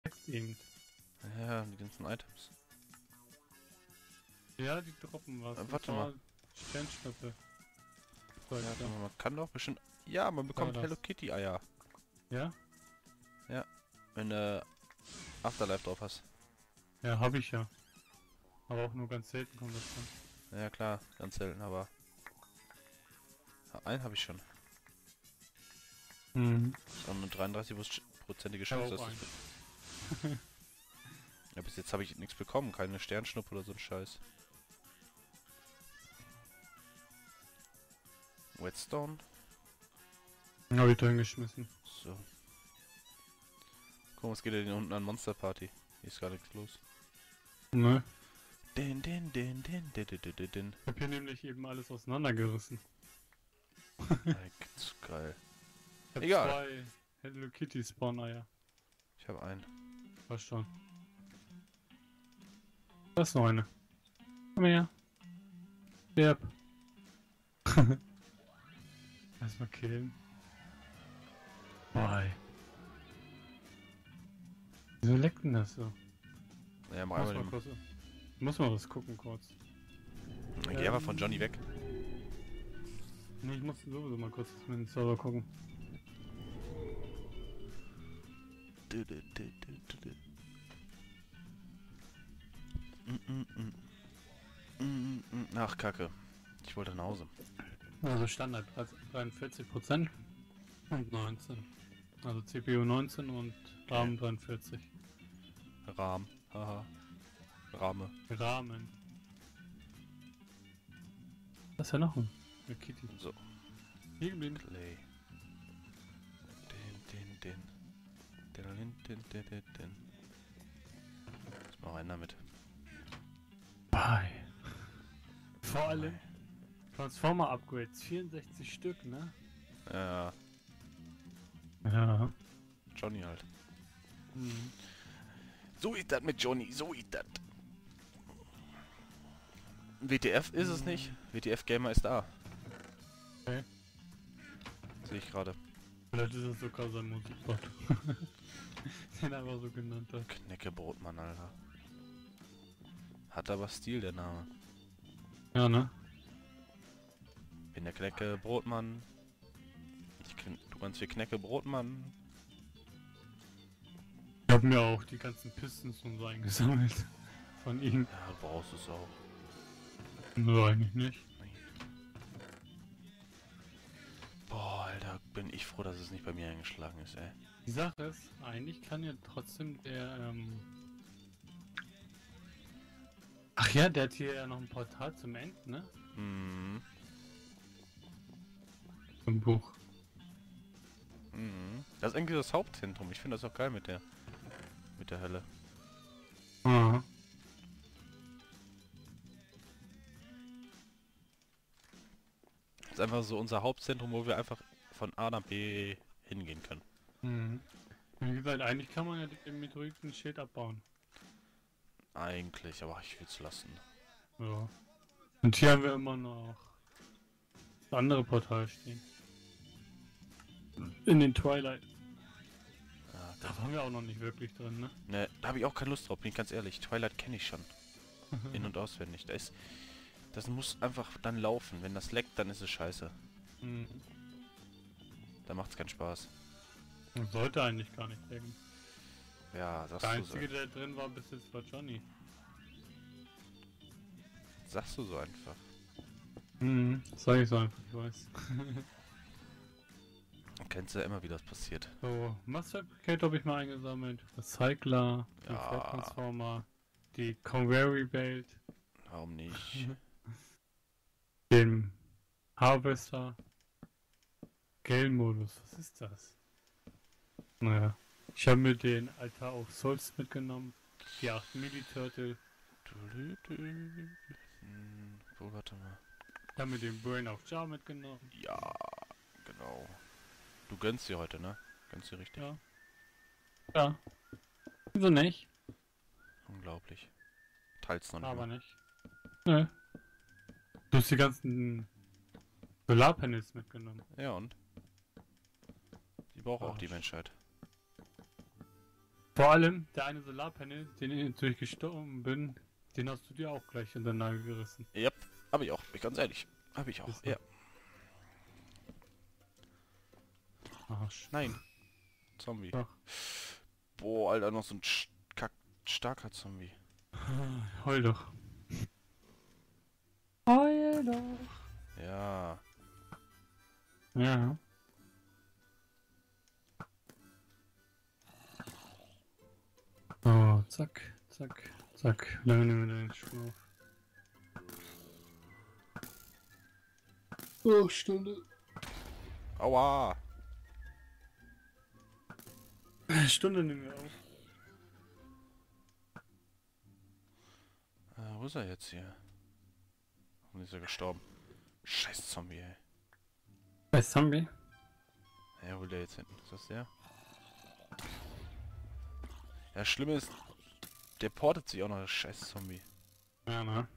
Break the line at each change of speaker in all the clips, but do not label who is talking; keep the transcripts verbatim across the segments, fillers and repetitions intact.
Eben.
Ja, die ganzen Items.
Ja, die droppen was.
Äh, warte mal.
Sternschnuppe.
Ja, ja. Man kann doch bestimmt... Ja, man bekommt
Ja,
Hello Kitty Eier.
Ja?
Ja. Wenn du Afterlife drauf hast.
Ja, hab ich ja. Aber auch nur ganz selten kommt das dann.
Ja klar, ganz selten, aber... Einen habe ich schon.
Mhm.
Das ist auch eine dreiunddreißig-prozentige Chance, dass das... Ja, bis jetzt habe ich nichts bekommen. Keine Sternschnuppe oder so ein Scheiß. Whetstone?
Hab ich da hingeschmissen.
So. Guck, was geht denn unten an Monster Party? Hier ist gar nichts los.
Ne?
Den, den, den, den, den, den, den, den.
Ich hab hier nämlich eben alles auseinandergerissen.
Echt geil.
Ich hab
Egal.
zwei Hello Kitty Spawn Eier.
Ich habe einen.
Was schon. Das ist noch eine. Komm her. Stirb. Erstmal killen. Boy. Wieso leckt denn das so?
Ja, mach
Muss
einmal
mal,
den...
kurz, muss mal was gucken kurz.
Dann geh einfach von Johnny weg.
Nee, ich muss sowieso mal kurz mit dem Server gucken.
Du, du, du, du, du, du. Mm, mm, mm. Mm, mm. Ach, Kacke. Ich wollte nach Hause.
Also Standard dreiundvierzig Prozent und neunzehn. Also C P U neunzehn und RAM
Okay.
dreiundvierzig.
Rahm. Haha. Rahme.
Rahmen. Das ist ja noch ein eine Kitty.
So.
Hier geblieben.
Clay. Den, den, den. Den, den, den, den, den. Was mal rein damit.
Bye. Vor allem Transformer Upgrades, vierundsechzig Stück, ne?
Ja,
Ja.
Johnny halt.
Mhm.
So ist das mit Johnny, so ist das. W T F ist es nicht. W T F Gamer ist da.
Okay.
Sehe ich gerade.
Vielleicht ist es sogar sein Musikbot. Den er einfach so genannt hat.
Knäckebrotmann, Alter. Hat aber Stil, der Name.
Ja, ne?
Bin der Knäckebrotmann. Ich kenn, du kannst für Knäckebrotmann.
Ich hab mir auch die ganzen Pistons und so eingesammelt. Von ihm.
Ja, du brauchst es auch.
Nö, eigentlich nicht.
Nee. Boah, Alter, bin ich froh, dass es nicht bei mir eingeschlagen ist, ey.
Die Sache ist, eigentlich kann ja trotzdem der, ähm... Ach ja, der hat hier ja noch ein Portal zum End, ne?
Mhm.
Im Buch.
Mhm. Das ist irgendwie das Hauptzentrum. Ich finde das auch geil mit der mit der Hölle.
Aha.
Das ist einfach so unser Hauptzentrum, wo wir einfach von A nach B hingehen können.
Mhm. Wie gesagt, eigentlich kann man ja den Meteoritenschild abbauen.
Eigentlich, aber ich will es lassen.
Ja. Und hier haben wir immer noch das andere Portal stehen. In den Twilight.
Ja,
Da waren wir auch noch nicht wirklich drin, ne?
ne, da habe ich auch keine Lust drauf, bin ich ganz ehrlich. Twilight kenne ich schon. In- und auswendig. Da ist, das muss einfach dann laufen. Wenn das leckt, dann ist es scheiße.
Mhm.
Da macht es keinen Spaß.
Das sollte eigentlich gar nicht lecken.
Ja, sagst
Der
du
einzige,
so.
der drin war bis jetzt, war Johnny.
Sagst du so einfach.
Mhm. Sag ich so einfach, ich weiß.
Kennst du ja immer, wie das passiert.
So, Master Paket habe ich mal eingesammelt. Recycler, die
Ja.
Flat Transformer, die Convery Belt,
Warum nicht?
den Harvester, Gale-Modus, was ist das? Naja, ich habe mir den Altar of Souls mitgenommen, die acht Milli-Turtle,
Hm, wo, warte mal.
ich habe mir den Brain of Jar mitgenommen.
Ja, genau. Du gönnst dir heute, ne? Gönnst dir richtig.
Ja. Ja. Wieso nicht?
Unglaublich. Teils noch nicht
Aber
mal.
nicht. Nö. Du hast die ganzen Solarpanels mitgenommen.
Ja und? Die braucht auch
Arsch.
die Menschheit.
Vor allem, der eine Solarpanel, den ich natürlich gestorben bin, den hast du dir auch gleich in den Nagel gerissen.
Ja, hab ich auch, bin ich ganz ehrlich. Hab ich auch,
Ist so.
ja.
Arsch.
Nein. Zombie.
Doch.
Boah, Alter, noch so ein sch kack starker Zombie.
Heul doch. Heul doch.
Ja.
Ja. Oh, zack, zack, zack. Wie lange nehmen wir den Schuh auf? Oh, Stunde.
Aua.
Stunde nehmen wir auf.
Äh, wo ist er jetzt hier? Warum ist er gestorben? Scheiß Zombie, ey.
Bei Zombie?
Ja, wo der jetzt hinten? Ist das der? Ja, das Schlimme ist, der portet sich auch noch, der scheiß Zombie.
Ja, ne?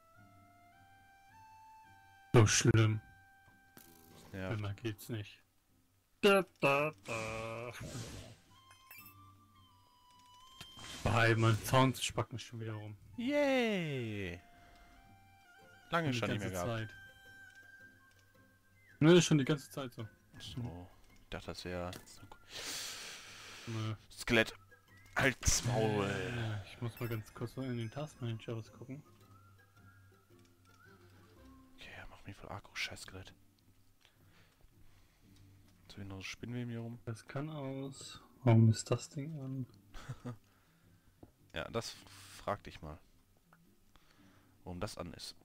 So schlimm.
Ja.
Schlimmer geht's nicht. Da, da, da. Bei mein Sound spacken schon wieder rum.
Yay! Lange
Die
schon nicht mehr
ganze
gehabt.
Zeit. Ne, ist schon die ganze Zeit so.
So, ich dachte, das wäre
Nö.
Skelett. Halt's Maul.
Äh, Ich muss mal ganz kurz in den Taskmanager was gucken.
Okay, er macht mich voll Akku, scheiß Skelett. Jetzt habe ich noch so Spinnweben hier rum.
Das kann aus. Warum ist das Ding an?
Ja, das frag dich mal. Warum das an ist.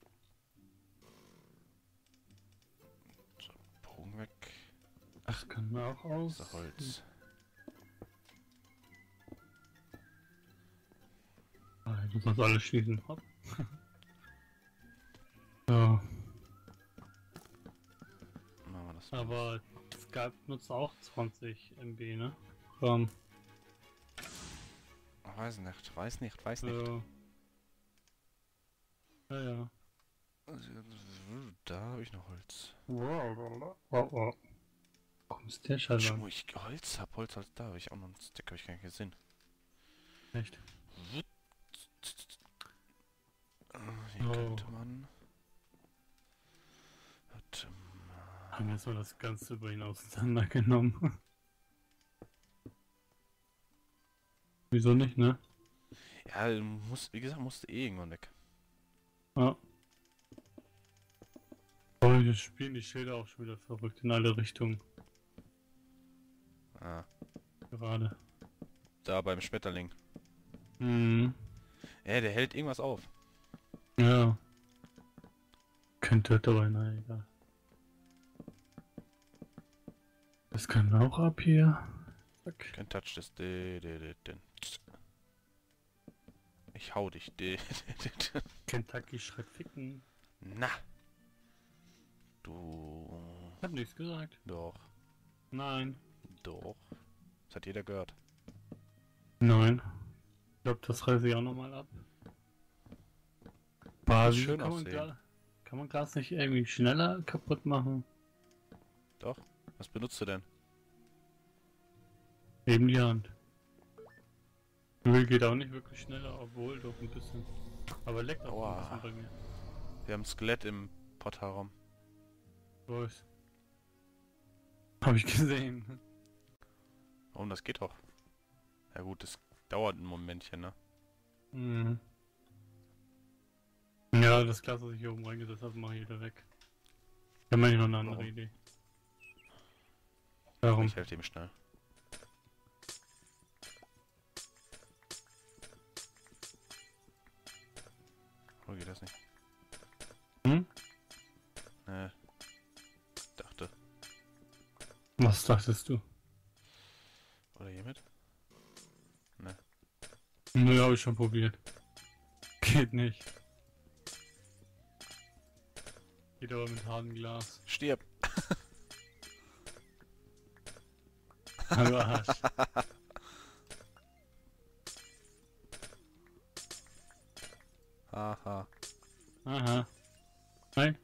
So, Bogen weg.
Das kann auch aus.
So, Holz.
Ah, ich muss das alles schließen. Hopp. So,
Machen wir das mal.
aber Skype nutzt auch zwanzig Megabyte, ne? RAM.
Weiß nicht, weiß nicht, weiß nicht.
So. Ja, ja.
Da habe ich noch Holz.
Wow, wow, wow. Warum ist der Scheiße?
Wo ich Holz hab, Holz, Holz, da habe ich auch noch einen Stick, habe ich gar nicht gesehen.
Echt?
Hier
Oh.
könnte man... Warte mal.
Haben wir jetzt mal das Ganze über ihn auseinandergenommen. Wieso nicht, ne?
Ja, muss, wie gesagt, musste eh irgendwann weg.
Ja. Oh, hier spielen die Schilder auch schon wieder verrückt in alle Richtungen.
Ah,
Gerade.
da beim Schmetterling.
Mhm.
Ja, der hält irgendwas auf.
Ja. Könnte dabei, na egal. Das kann auch ab hier. Zack.
Kein Touch des... de- de- de- de- Ich hau dich. de- de- de- de-
Kentucky schreit ficken.
Na. Du...
Hab nichts gesagt.
Doch.
Nein.
Doch. Das hat jeder gehört.
Nein. Ich glaube, das reiße ich auch nochmal ab. Bah,
schön
kann, man
aussehen.
Gla kann man Glas nicht irgendwie schneller kaputt machen?
Doch. Was benutzt du denn?
Eben die Hand. Öl geht auch nicht wirklich schneller, obwohl doch ein bisschen. Aber leckt auch
Aua.
ein bisschen bei mir.
Wir haben ein Skelett im Portalraum.
Weiß. Hab ich gesehen.
Warum, das geht doch. Ja gut, das dauert ein Momentchen, ne?
Mhm. Ja, das Glas, was ich hier oben reingesetzt habe, mache ich wieder weg. Dann mache ich noch eine andere
Warum?
Idee. Darum.
Ich helfe ihm schnell. Oh, geht das nicht?
Hm?
Ne. Dachte.
Was dachtest du?
Oder hiermit? Ne.
Nö, habe ich schon probiert. Geht nicht. Geht aber mit hartem Glas.
Stirb!
Hallo Arsch.
Haha.
Aha. Nein.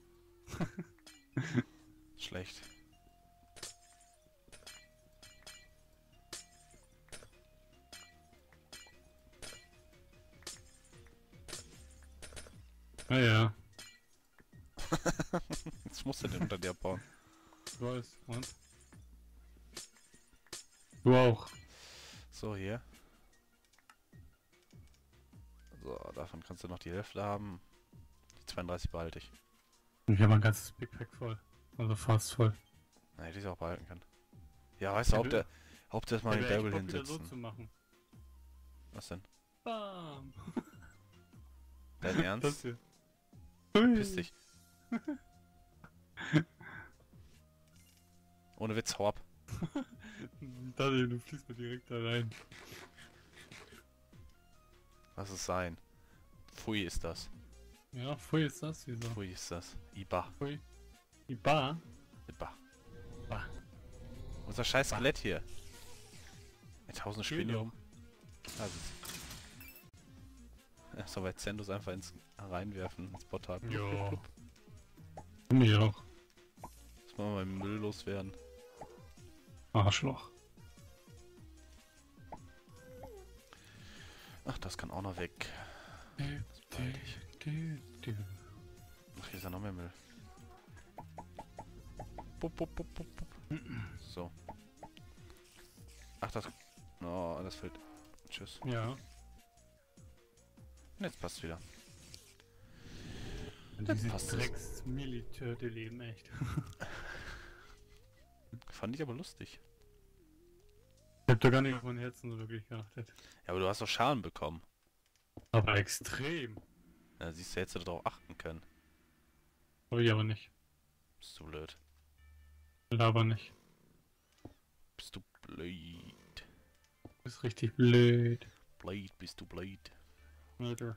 Ah ja,
Jetzt musst du den unter dir bauen.
ich weiß. Und? Du auch.
So, hier. So, davon kannst du noch die Hälfte haben. Die zweiunddreißig behalte ich.
Ich habe ein ganzes Big Pack voll. Also fast voll.
Na, hätte ich auch behalten können. Ja, weißt du,
Ja,
ob der, ob der mal
Ich
den
hab echt
Barrel
Bock, wieder so
hinsetzen.
zu machen.
Was denn?
Bam.
Dein
Das
Ernst?
hier.
Piss dich. Ohne Witz, hau ab.
Daniel, du fließt mir direkt da rein.
Was ist sein? Pfui ist das.
Ja, pfui ist das hier so.
Pfui ist das. Iba.
Pfui. Die Bar?
Iba.
Bah.
Unser scheiß Skelett hier. Ein tausend Spinne.
um.
Also. Ja, so weit Zendos einfach ins reinwerfen, ins Portal.
Ja. Mir auch.
Muss man mal Müll loswerden.
Arschloch.
Ach, das kann auch noch weg. Das behalte ich. Ach, hier ist ja noch mehr Müll. Bup, bup, bup, bup, bup. So. Ach, das... Oh, das fällt... Tschüss.
Ja.
Und jetzt passt wieder.
Diese
passt es.
Drecks-Militörte leben echt.
Fand ich aber lustig.
Ich hab da gar nicht auf mein Herzen so wirklich geachtet.
Ja, aber du hast doch Schalen bekommen.
Aber extrem.
Ja, siehst du, hättest du darauf achten können.
Hab ich aber nicht.
Bist du blöd.
Aber nicht.
Bist du blöd.
Du bist richtig blöd.
Blöd, bist du blöd.
Alter.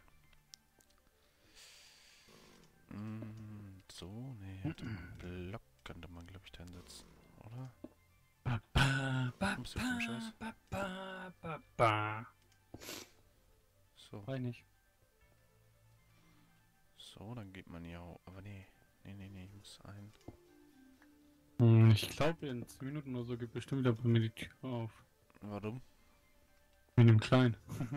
Mm, so, ne, den Block könnte man, glaube ich, da hinsetzen, oder?
Ba, ba, ba,
Kommst du vom Scheiß?
ba, ba, ba, ba.
So,
Weiß nicht.
so, dann geht man ja auch, aber nee, nee, nee, nee, ich muss ein...
Hm, ich glaube, in zehn Minuten oder so geht bestimmt wieder bei mir die Tür auf.
Warum?
Mit dem Kleinen.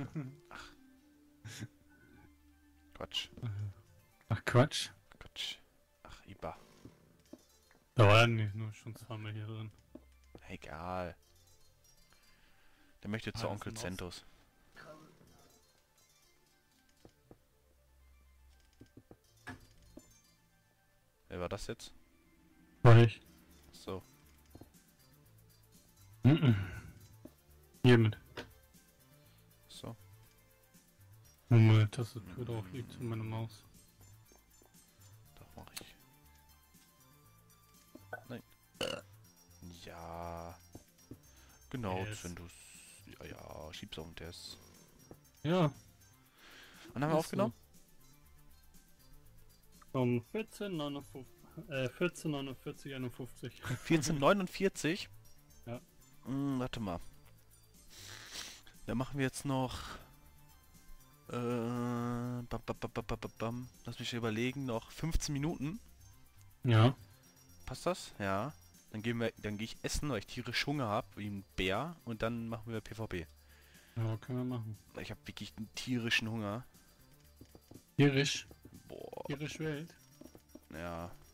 Quatsch,
Ach Quatsch.
Quatsch. Ach, Iba.
Da war ja nicht nur schon zweimal hier drin.
Egal. Der möchte
Ah,
zu
das
Onkel
ist ein
Zentos. Wer war das jetzt?
War ich.
So.
Mhm. Hiermit.
So.
Wo meine Tastatur drauf liegt zu meiner Maus.
Doch, mach ich. Nein. Ja. Genau,
Yes.
wenn du's... Ja, ja, schieb's auf den Test.
Ja.
Und haben wir
Ist
aufgenommen?
Um vierzehn neunundfünfzig, äh, vierzehn neunundvierzig, einundfünfzig.
vierzehn neunundvierzig?
Ja.
Hm, warte mal. Dann machen wir jetzt noch... Äh, bam, bam, bam, bam, bam, bam. Lass mich überlegen, noch fünfzehn Minuten.
Ja.
Passt das? Ja. Dann gehen wir, dann gehe ich essen, weil ich tierisch Hunger habe, wie ein Bär, und dann machen wir PvP.
Ja, können wir machen.
Weil ich habe wirklich einen tierischen Hunger.
Tierisch.
Boah.
Tierisch Welt.
Ja.